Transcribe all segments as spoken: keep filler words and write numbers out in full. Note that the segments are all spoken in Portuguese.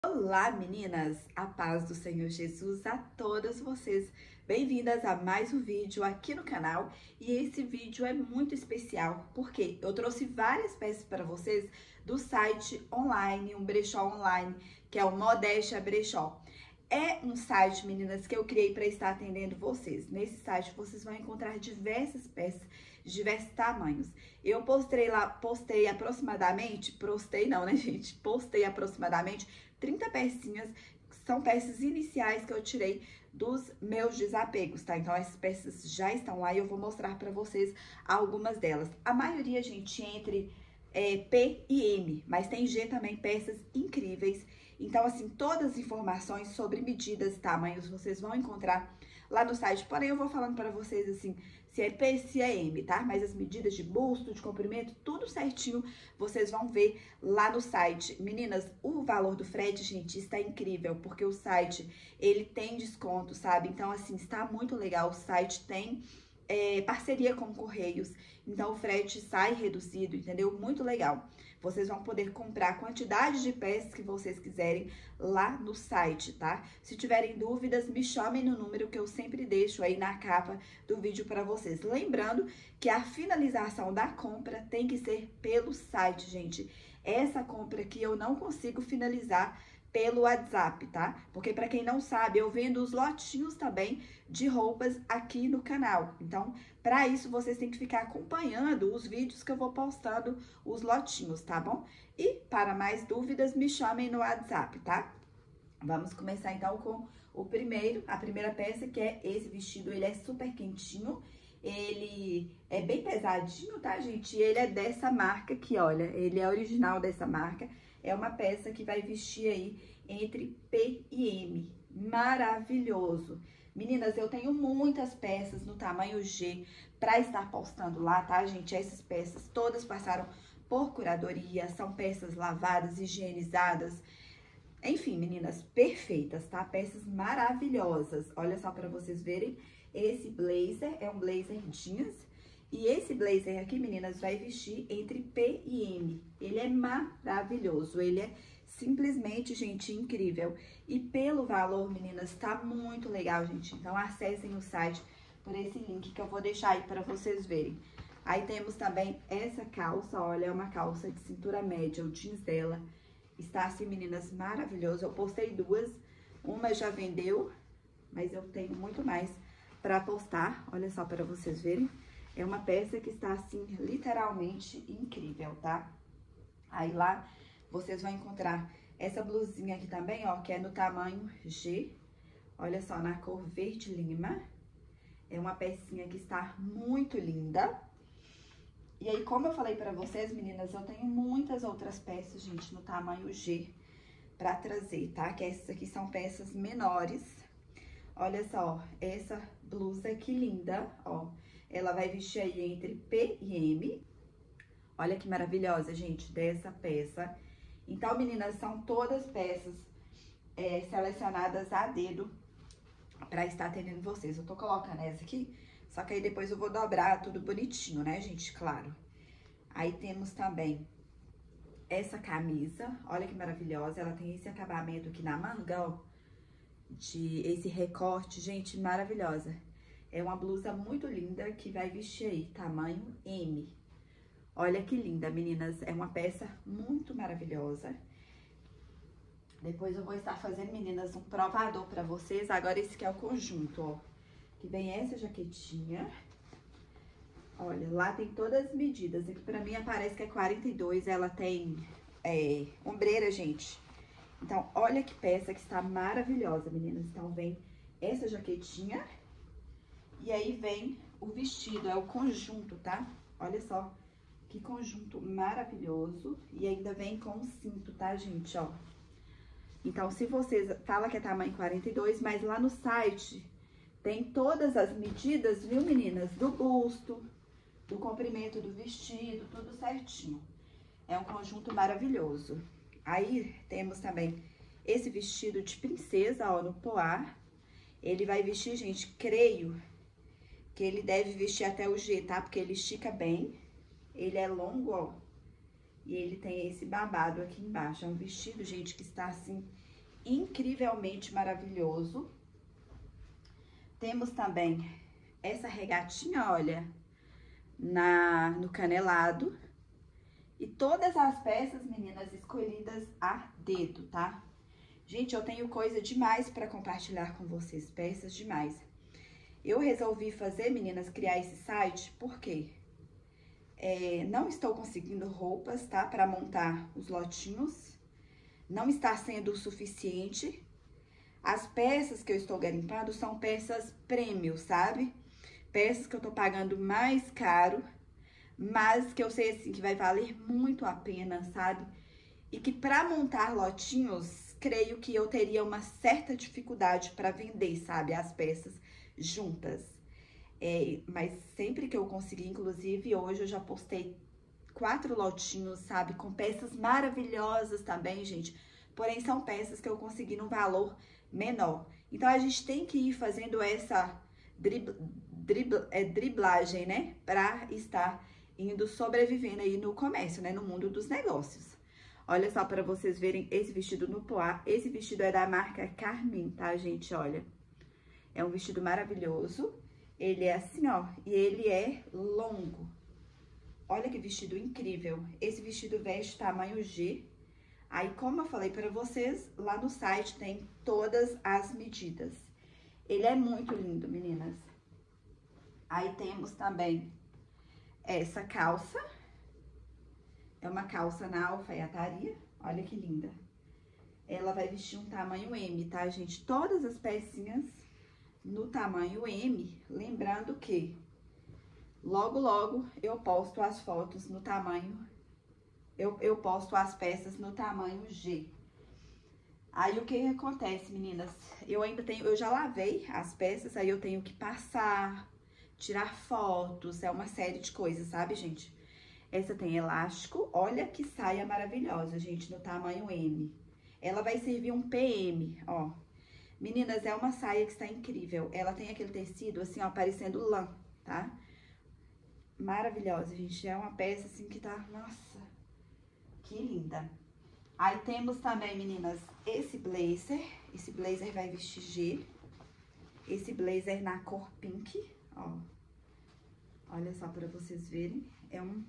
Olá, meninas! A paz do Senhor Jesus a todas vocês. Bem-vindas a mais um vídeo aqui no canal. E esse vídeo é muito especial porque eu trouxe várias peças para vocês do site online, um brechó online, que é o Modéstia Brechó. É um site, meninas, que eu criei para estar atendendo vocês. Nesse site vocês vão encontrar diversas peças de diversos tamanhos. Eu postei lá, postei aproximadamente, postei não, né, gente? Postei aproximadamente trinta pecinhas, são peças iniciais que eu tirei dos meus desapegos, tá? Então, essas peças já estão lá e eu vou mostrar pra vocês algumas delas. A maioria, gente, entre é, P e M, mas tem G também, peças incríveis. Então, assim, todas as informações sobre medidas e tamanhos vocês vão encontrar lá no site. Porém, eu vou falando para vocês, assim, se é P, se é M, tá? Mas as medidas de busto, de comprimento, tudo certinho, vocês vão ver lá no site. Meninas, o valor do frete, gente, está incrível, porque o site, ele tem desconto, sabe? Então, assim, está muito legal. O site tem é, parceria com Correios, então o frete sai reduzido, entendeu? Muito legal. Vocês vão poder comprar a quantidade de peças que vocês quiserem lá no site, tá? Se tiverem dúvidas, me chamem no número que eu sempre deixo aí na capa do vídeo para vocês. Lembrando que a finalização da compra tem que ser pelo site, gente. Essa compra aqui eu não consigo finalizar pelo WhatsApp, tá? Porque para quem não sabe, eu vendo os lotinhos também de roupas aqui no canal. Então, para isso, vocês têm que ficar acompanhando os vídeos que eu vou postando, os lotinhos, tá bom? E para mais dúvidas, me chamem no WhatsApp, tá? Vamos começar então com o primeiro, a primeira peça, que é esse vestido. Ele é super quentinho, ele é bem pesadinho, tá, gente? E ele é dessa marca aqui, olha, ele é original dessa marca. É uma peça que vai vestir aí entre P e M. Maravilhoso. Meninas, eu tenho muitas peças no tamanho G para estar postando lá, tá, gente? Essas peças todas passaram por curadoria, são peças lavadas, higienizadas. Enfim, meninas, perfeitas, tá? Peças maravilhosas. Olha só para vocês verem, esse blazer é um blazer jeans. E esse blazer aqui, meninas, vai vestir entre P e M. Ele é maravilhoso, ele é simplesmente, gente, incrível. E pelo valor, meninas, tá muito legal, gente. Então, acessem o site por esse link que eu vou deixar aí pra vocês verem. Aí temos também essa calça, olha, é uma calça de cintura média, o jeans dela está assim, meninas, maravilhoso. Eu postei duas, uma já vendeu, mas eu tenho muito mais pra postar, olha só pra vocês verem. É uma peça que está, assim, literalmente incrível, tá? Aí lá, vocês vão encontrar essa blusinha aqui também, ó, que é no tamanho G. Olha só, na cor verde lima. É uma pecinha que está muito linda. E aí, como eu falei pra vocês, meninas, eu tenho muitas outras peças, gente, no tamanho G pra trazer, tá? Que essas aqui são peças menores. Olha só, essa blusa que linda, ó. Ela vai vestir aí entre P e M. Olha que maravilhosa, gente, dessa peça. Então, meninas, são todas peças é, selecionadas a dedo pra estar atendendo vocês. Eu tô colocando essa aqui, só que aí depois eu vou dobrar tudo bonitinho, né, gente? Claro. Aí temos também essa camisa. Olha que maravilhosa. Ela tem esse acabamento aqui na manga, ó. De esse recorte, gente, maravilhosa. É uma blusa muito linda que vai vestir aí, tamanho M. Olha que linda, meninas. É uma peça muito maravilhosa. Depois eu vou estar fazendo, meninas, um provador pra vocês. Agora esse aqui é o conjunto, ó. Que vem essa jaquetinha. Olha, lá tem todas as medidas. Aqui pra mim aparece que é quarenta e dois. Ela tem é, ombreira, gente. Então, olha que peça que está maravilhosa, meninas. Então, vem essa jaquetinha. E aí vem o vestido, é o conjunto, tá? Olha só, que conjunto maravilhoso. E ainda vem com o cinto, tá, gente, ó? Então, se vocês... Fala que é tamanho quarenta e dois, mas lá no site tem todas as medidas, viu, meninas? Do busto, do comprimento do vestido, tudo certinho. É um conjunto maravilhoso. Aí, temos também esse vestido de princesa, ó, no poá. Ele vai vestir, gente, creio... que ele deve vestir até o G, tá? Porque ele estica bem, ele é longo, ó. E ele tem esse babado aqui embaixo. É um vestido, gente, que está, assim, incrivelmente maravilhoso. Temos também essa regatinha, olha, na, no canelado. E todas as peças, meninas, escolhidas a dedo, tá? Gente, eu tenho coisa demais pra compartilhar com vocês, peças demais. Eu resolvi fazer, meninas, criar esse site porque é, não estou conseguindo roupas, tá? Pra montar os lotinhos. Não está sendo o suficiente. As peças que eu estou garimpando são peças premium, sabe? Peças que eu tô pagando mais caro, mas que eu sei, assim, que vai valer muito a pena, sabe? E que pra montar lotinhos, creio que eu teria uma certa dificuldade pra vender, sabe? As peças juntas. É, mas sempre que eu conseguir, inclusive hoje eu já postei quatro lotinhos, sabe? Com peças maravilhosas também, gente. Porém, são peças que eu consegui num valor menor. Então, a gente tem que ir fazendo essa drib, drib, é, driblagem, né? Pra estar indo sobrevivendo aí no comércio, né? No mundo dos negócios. Olha só pra vocês verem esse vestido no poá. Esse vestido é da marca Carmin, tá, gente? Olha. É um vestido maravilhoso. Ele é assim, ó. E ele é longo. Olha que vestido incrível. Esse vestido veste tamanho G. Aí, como eu falei pra vocês, lá no site tem todas as medidas. Ele é muito lindo, meninas. Aí temos também essa calça. É uma calça na alfaiataria. Olha que linda. Ela vai vestir um tamanho M, tá, gente? Todas as pecinhas no tamanho M. Lembrando que logo, logo eu posto as fotos no tamanho... Eu, eu posto as peças no tamanho G. Aí, o que acontece, meninas? Eu ainda tenho... Eu já lavei as peças, aí eu tenho que passar, tirar fotos. É uma série de coisas, sabe, gente? Essa tem elástico. Olha que saia maravilhosa, gente, no tamanho M. Ela vai servir um P M, ó. Meninas, é uma saia que está incrível. Ela tem aquele tecido, assim, ó, parecendo lã, tá? Maravilhosa, gente. É uma peça, assim, que tá... Nossa... Que linda. Aí temos também, meninas, esse blazer. Esse blazer vai vestir G. Esse blazer na cor pink, ó. Olha só pra vocês verem. É um...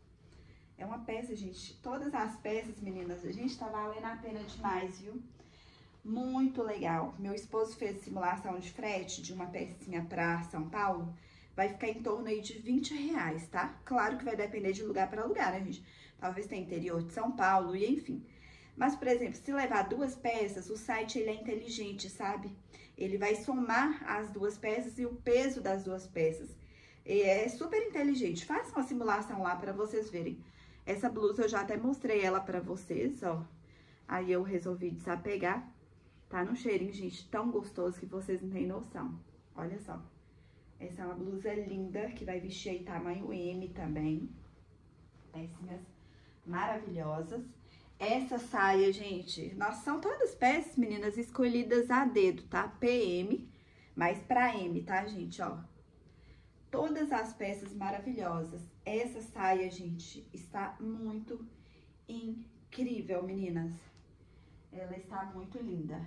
É uma peça, gente. Todas as peças, meninas, a gente tá valendo a pena demais, viu? Muito legal. Meu esposo fez simulação de frete de uma pecinha pra São Paulo. Vai ficar em torno aí de vinte reais, tá? Claro que vai depender de lugar pra lugar, né, gente? Talvez tenha interior de São Paulo e enfim. Mas, por exemplo, se levar duas peças, o site ele é inteligente, sabe? Ele vai somar as duas peças e o peso das duas peças. E é super inteligente. Faça uma simulação lá pra vocês verem. Essa blusa eu já até mostrei ela pra vocês, ó. Aí eu resolvi desapegar. Tá num cheirinho, gente, tão gostoso que vocês não têm noção. Olha só. Essa é uma blusa linda, que vai vestir aí tamanho M também. Pecinhas maravilhosas. Essa saia, gente, nós são todas peças, meninas, escolhidas a dedo, tá? P M, mas pra M, tá, gente, ó. Todas as peças maravilhosas. Essa saia, gente, está muito incrível, meninas. Ela está muito linda.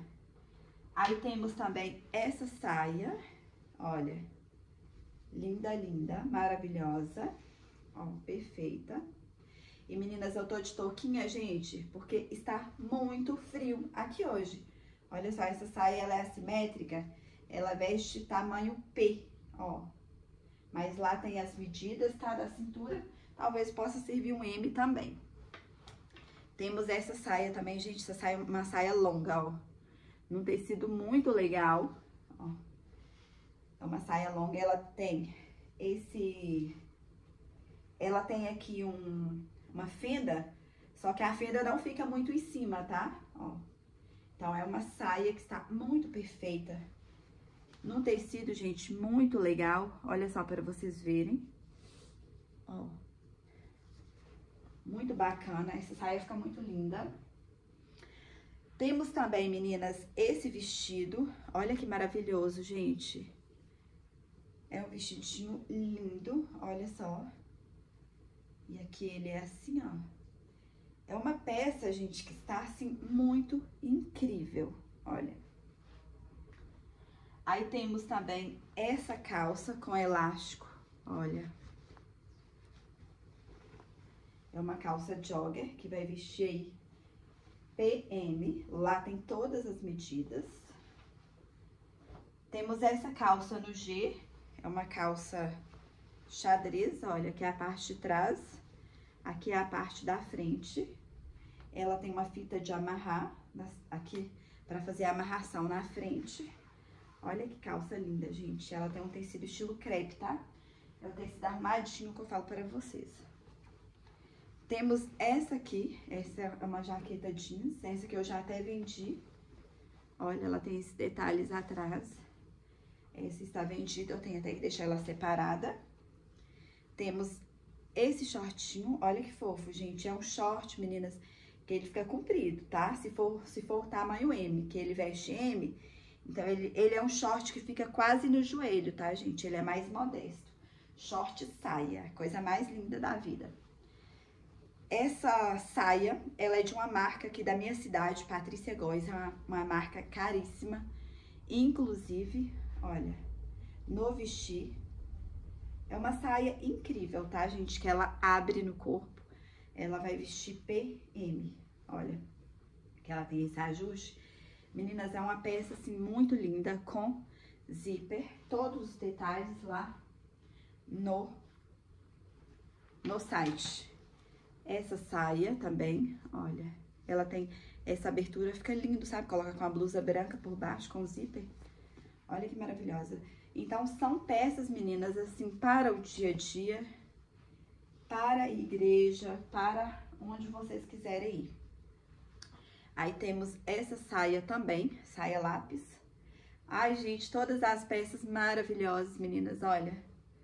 Aí temos também essa saia, olha. Linda, linda, maravilhosa. Ó, perfeita. E, meninas, eu tô de touquinha, gente, porque está muito frio aqui hoje. Olha só, essa saia, ela é assimétrica. Ela veste tamanho P, ó. Mas lá tem as medidas, tá? Da cintura. Talvez possa servir um M também. Temos essa saia também, gente. Essa saia é uma saia longa, ó. Num tecido muito legal, ó. É uma saia longa. Ela tem esse... Ela tem aqui um... uma fenda, só que a fenda não fica muito em cima, tá? Ó. Então, é uma saia que está muito perfeita. Num tecido, gente, muito legal. Olha só para vocês verem. Ó. Muito bacana. Essa saia fica muito linda. Temos também, meninas, esse vestido. Olha que maravilhoso, gente. É um vestidinho lindo. Olha só. E aqui ele é assim, ó. É uma peça, gente, que está, assim, muito incrível, olha. Aí temos também essa calça com elástico, olha. É uma calça jogger que vai vestir aí P M, lá tem todas as medidas. Temos essa calça no G, é uma calça xadrez, olha, que é a parte de trás, aqui é a parte da frente. Ela tem uma fita de amarrar, aqui, pra fazer a amarração na frente. Olha que calça linda, gente. Ela tem um tecido estilo crepe, tá? É o tecido arrumadinho que eu falo pra vocês. Temos essa aqui, essa é uma jaqueta jeans, essa que eu já até vendi. Olha, ela tem esses detalhes atrás. Essa está vendida, eu tenho até que deixar ela separada. Temos esse shortinho, olha que fofo, gente. É um short, meninas, que ele fica comprido, tá? Se for, se for tamanho M, que ele veste M, então ele, ele é um short que fica quase no joelho, tá, gente? Ele é mais modesto. Short saia, coisa mais linda da vida. Essa saia, ela é de uma marca aqui da minha cidade, Patrícia Góes, é uma, uma marca caríssima. Inclusive, olha, no vestir, é uma saia incrível, tá, gente? Que ela abre no corpo, ela vai vestir P M, olha, que ela tem esse ajuste. Meninas, é uma peça, assim, muito linda, com zíper, todos os detalhes lá no, no site. Essa saia também, olha, ela tem essa abertura, fica lindo, sabe? Coloca com a blusa branca por baixo, com zíper. Olha que maravilhosa. Então, são peças, meninas, assim, para o dia a dia, para a igreja, para onde vocês quiserem ir. Aí temos essa saia também, saia lápis. Ai, gente, todas as peças maravilhosas, meninas, olha.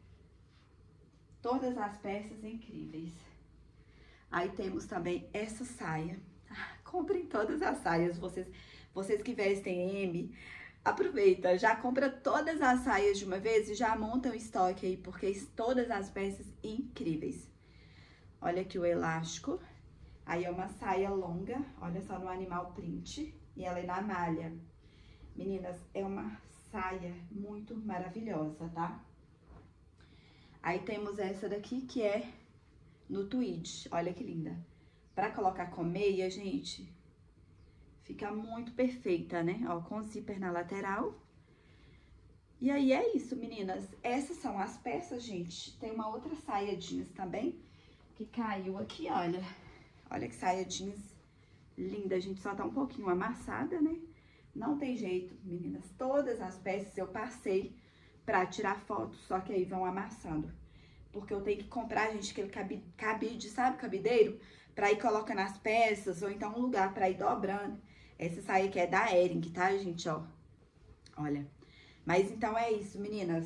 Todas as peças incríveis. Aí temos também essa saia. Ah, comprem todas as saias, vocês, vocês que vestem M, aproveita, já compra todas as saias de uma vez e já monta um estoque aí, porque todas as peças incríveis. Olha aqui o elástico. Aí é uma saia longa, olha só no animal print, e ela é na malha. Meninas, é uma saia muito maravilhosa, tá? Aí temos essa daqui que é no tweed, olha que linda. Pra colocar com meia, gente, fica muito perfeita, né? Ó, com zíper na lateral. E aí é isso, meninas. Essas são as peças, gente. Tem uma outra saia jeans também, que caiu aqui, olha. Olha que saia jeans linda, a gente só tá um pouquinho amassada, né? Não tem jeito, meninas. Todas as peças eu passei pra tirar foto, só que aí vão amassando. Porque eu tenho que comprar, gente, aquele cabide, cabide, sabe, cabideiro? Pra ir colocando as peças, ou então um lugar pra ir dobrando. Essa saia aqui é da Hering, tá, gente, ó? Olha. Mas então é isso, meninas.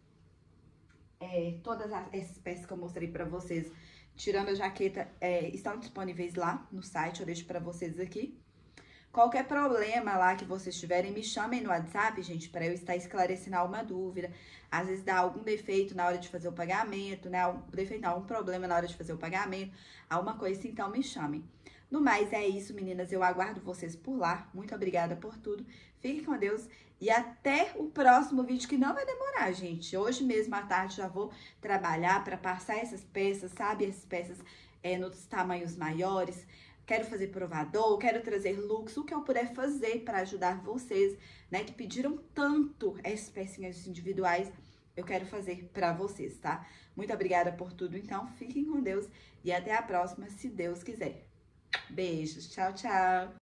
É, todas as, essas peças que eu mostrei pra vocês, tirando a jaqueta, é, estão disponíveis lá no site, eu deixo pra vocês aqui. Qualquer problema lá que vocês tiverem, me chamem no WhatsApp, gente, pra eu estar esclarecendo alguma dúvida. Às vezes dá algum defeito na hora de fazer o pagamento, né? Algum defeito, não, algum problema na hora de fazer o pagamento, alguma coisa assim, então me chamem. No mais, é isso, meninas. Eu aguardo vocês por lá. Muito obrigada por tudo. Fiquem com Deus e até o próximo vídeo, que não vai demorar, gente. Hoje mesmo à tarde já vou trabalhar para passar essas peças, sabe? Essas peças é, nos tamanhos maiores. Quero fazer provador, quero trazer looks, o que eu puder fazer para ajudar vocês, né? Que pediram tanto essas pecinhas individuais, eu quero fazer para vocês, tá? Muito obrigada por tudo, então. Fiquem com Deus e até a próxima, se Deus quiser. Beijos, tchau, tchau!